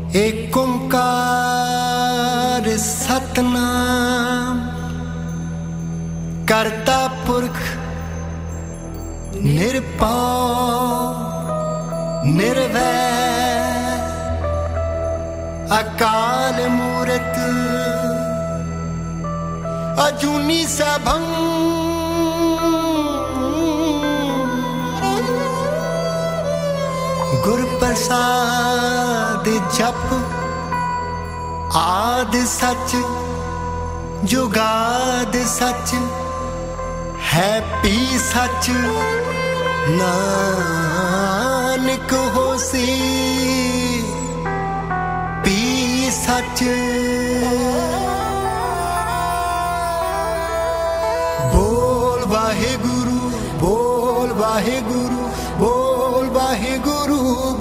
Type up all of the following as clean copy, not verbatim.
एक ओंकार सतनाम करता पुरख निर्भय निर्वैर अकाल मूरत अजूनी सैभं गुर प्रसाद जप आद सच जुगाद सच है पी सच नानक होसी पी सच। बोल वाहेगुरु बोल वाहेगुरु बोल वाहेगुरु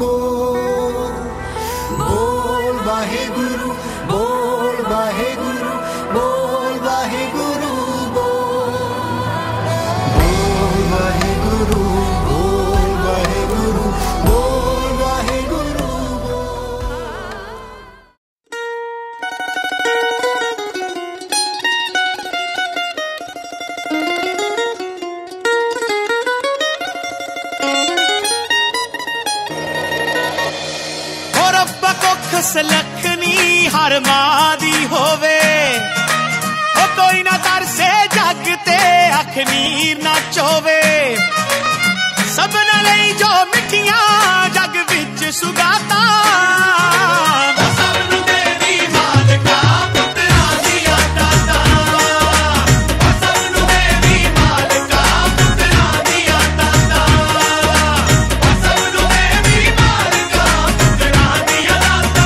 बोल वाहेगुरु बोल वाहेगुरु बोल वाहेगुरु बोल वाहेगुरु बोल वाहेगुरु बोल वाहेगुरु। सलखनी हर मां दी होवे ओ कोई ना तरसे जग ते अख नीर ना चोवे सबना लई जो मिठियां जग विच सुगाता सबनू देवी मालका पुत्रा दिया दाता सबनू देवी मालका पुत्रा दिया दाता सबनू देवी मालका पुत्रा दिया दाता।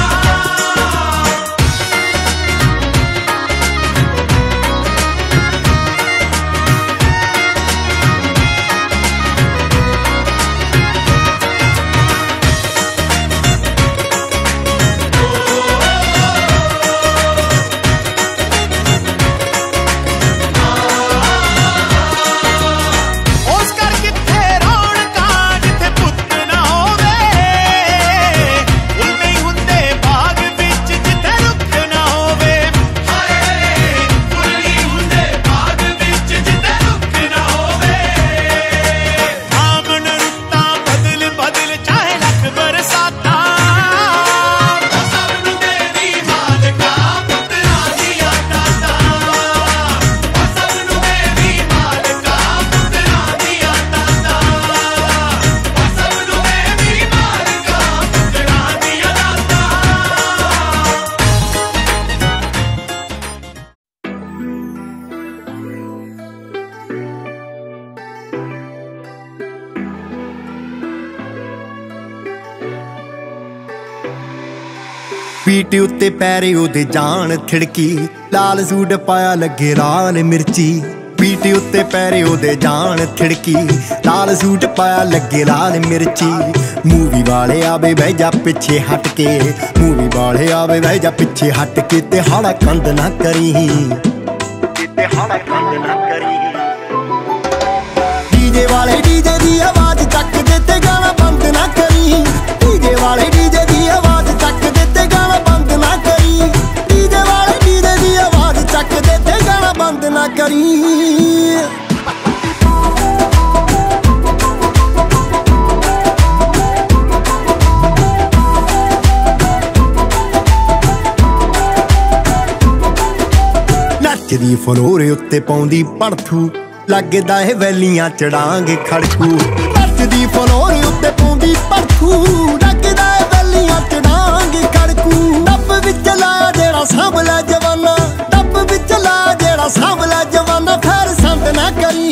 पीटी उत्ते पैरे ओदे जान थिड़की लाल सूट पाया लगे लाल मिर्ची पीटी उत्ते पैरे ओदे जान थिड़की लाल सूट पाया लगे लाल मिर्ची मूवी वाले आवे बह जा पिछे हट के मूवी वाले आवे बह जा पिछे हट के ते हाड़ा कंद ना करी ते हाड़ा कंद ना करी डीजे वाले डीजे दी आवाज चक दे ते गाना बंद ना करी डीजे वाले डीजे दी आवाज चक दे ते गाना बंद ना करी डीजे वाले डीजे दी आवाज चक दे ते गाना बंद ना करी। नचदी फलोरे उत्ते पाउंदी पड़थू लगदा है वैलियां चढ़ांगे खड़कू नचदी फलोरे उत्ते पाउंदी पड़थू लगदा है वैलियां चढ़ांगे खड़कू डब विच ला जेड़ा सांभला जवाना डब विच ला जेड़ा सांभला जवाना फिर संत ना करी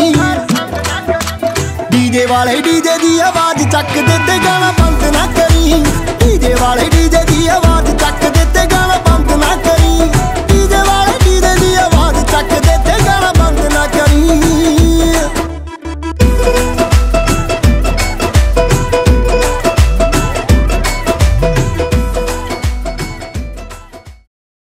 डीजे वाले डीजे दी आवाज चक दे ते गाना बंद ना करी डीजे वाले